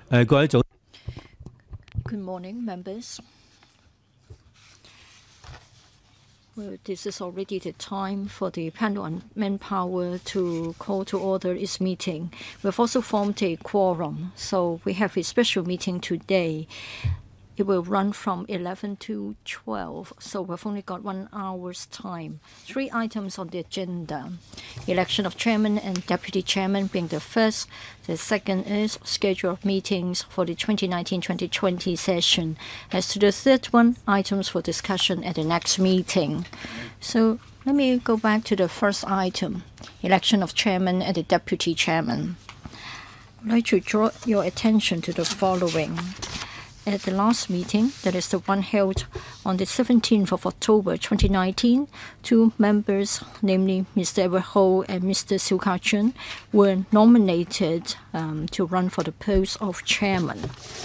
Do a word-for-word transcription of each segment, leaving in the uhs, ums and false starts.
Good morning, members. Well, this is already the time for the panel on manpower to call to order its meeting. We've also formed a quorum, so we have a special meeting today. It will run from eleven to twelve, so we've only got one hour's time. Three items on the agenda. Election of chairman and deputy chairman being the first. The second is schedule of meetings for the twenty nineteen twenty twenty session. As to the third one, items for discussion at the next meeting. So let me go back to the first item, election of chairman and the deputy chairman. I'd like to draw your attention to the following. At the last meeting, that is the one held on the seventeenth of October twenty nineteen, two members, namely Mister Edward Ho and Mister Siu Ka-chun, were nominated um, to run for the post of chairman.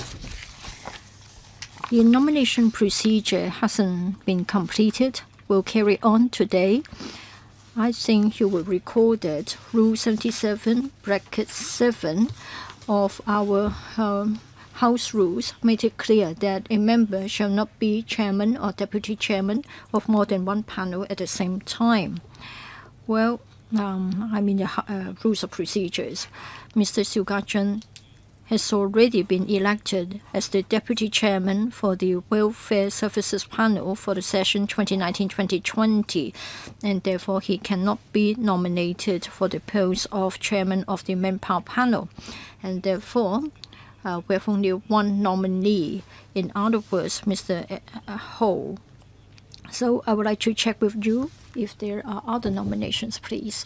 The nomination procedure hasn't been completed. We'll carry on today. I think you will recall that Rule seventy-seven, bracket seven of our um, House rules made it clear that a member shall not be chairman or deputy chairman of more than one panel at the same time. Well, um, I mean the uh, rules of procedures. Mister Siu Ka-chun has already been elected as the deputy chairman for the Welfare Services panel for the session twenty nineteen twenty twenty, and therefore he cannot be nominated for the post of chairman of the Manpower panel, and therefore Uh, we have only one nominee, in other words, Mister Ho. So I would like to check with you if there are other nominations, please.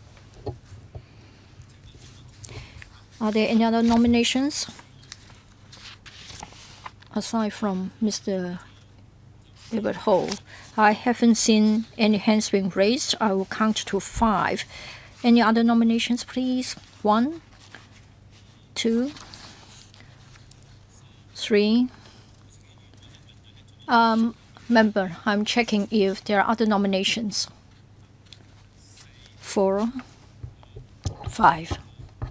Are there any other nominations? Aside from Mister Edward Ho, I haven't seen any hands being raised. I will count to five. Any other nominations, please? One, two, three. Um, member, I'm checking if there are other nominations. Four, five.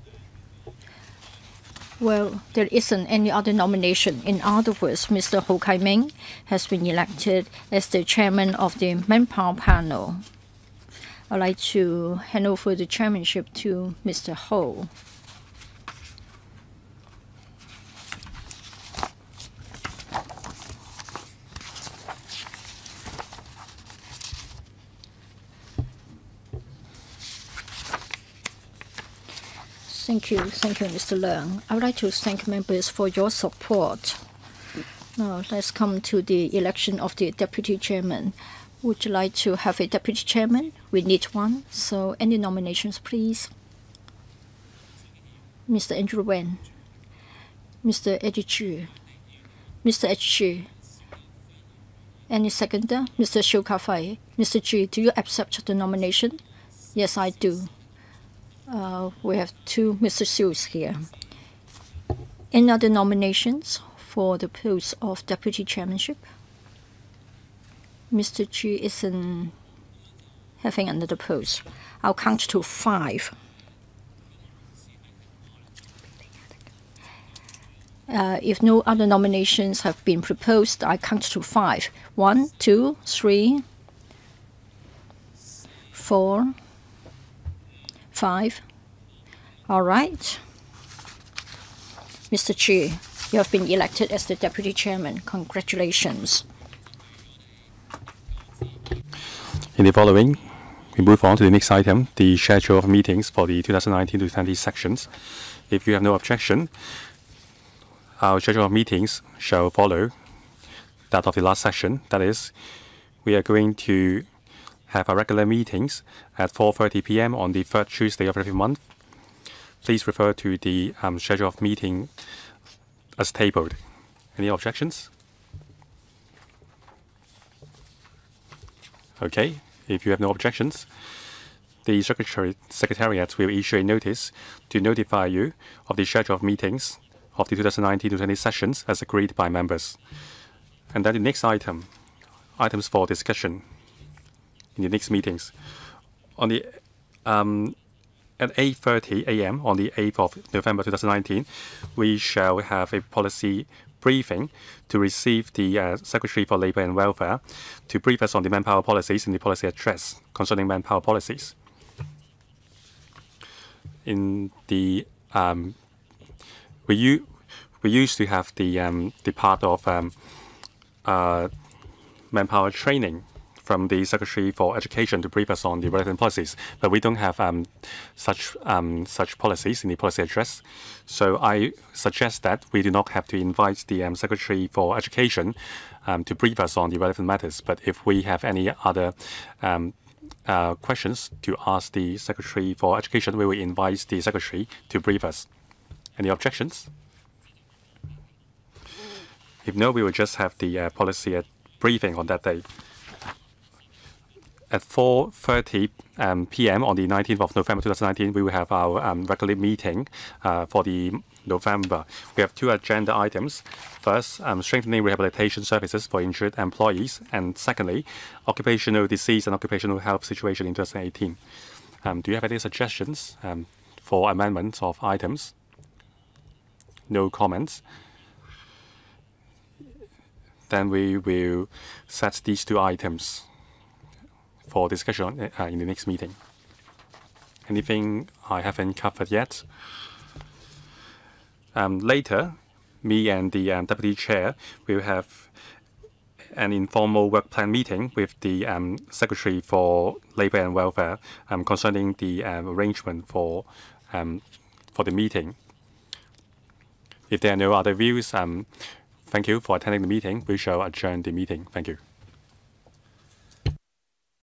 Well, there isn't any other nomination. In other words, Mister Ho Kai-ming has been elected as the chairman of the Manpower panel. I'd like to hand over the chairmanship to Mister Ho. Thank you. Thank you, Mister Leung. I would like to thank members for your support. Now, let's come to the election of the deputy chairman. Would you like to have a deputy chairman? We need one. So any nominations, please? Mister Andrew Wen, Mister Eddie Chu, Mister H. Chu. Any seconder? Mister Siu Ka-fai. Mister Chu, do you accept the nomination? Yes, I do. Uh, we have two Mister Sius here. Any other nominations for the post of deputy chairmanship? Mister Chu isn't having another post. I'll count to five. Uh, if no other nominations have been proposed, I count to five. One, two, three, four, five. All right. Mister Chu, you have been elected as the deputy chairman. Congratulations. In the following, we move on to the next item, the schedule of meetings for the two thousand nineteen to twenty sections. If you have no objection, our schedule of meetings shall follow that of the last session. That is, we are going to have our regular meetings at four thirty p m on the third Tuesday of every month. Please refer to the um, schedule of meeting as tabled. Any objections? Okay, if you have no objections, the Secretary Secretariat will issue a notice to notify you of the schedule of meetings of the two thousand nineteen to twenty sessions as agreed by members. And then the next item, items for discussion in the next meetings. On the um, at eight thirty a m on the eighth of November two thousand nineteen, we shall have a policy briefing to receive the uh, Secretary for Labour and Welfare to brief us on the manpower policies and the policy address concerning manpower policies. In the um, we, u we used to have the um, the part of um, uh, manpower training from the Secretary for Education to brief us on the relevant policies, but we don't have um, such um, such policies in the policy address. So I suggest that we do not have to invite the um, Secretary for Education um, to brief us on the relevant matters. But if we have any other um, uh, questions to ask the Secretary for Education, we will invite the Secretary to brief us. Any objections? If no, we will just have the uh, policy uh, briefing on that day. At four thirty um, p m on the nineteenth of November two thousand nineteen, we will have our um, regular meeting uh, for the November. We have two agenda items. First, um, strengthening rehabilitation services for injured employees, and secondly, occupational disease and occupational health situation in two thousand eighteen. Um, do you have any suggestions um, for amendments of items? No comments. Then we will set these two items for discussion uh, in the next meeting. Anything I haven't covered yet? Um, later, me and the um, Deputy Chair will have an informal work plan meeting with the um, Secretary for Labour and Welfare um, concerning the um, arrangement for, um, for the meeting. If there are no other views, um, thank you for attending the meeting. We shall adjourn the meeting. Thank you.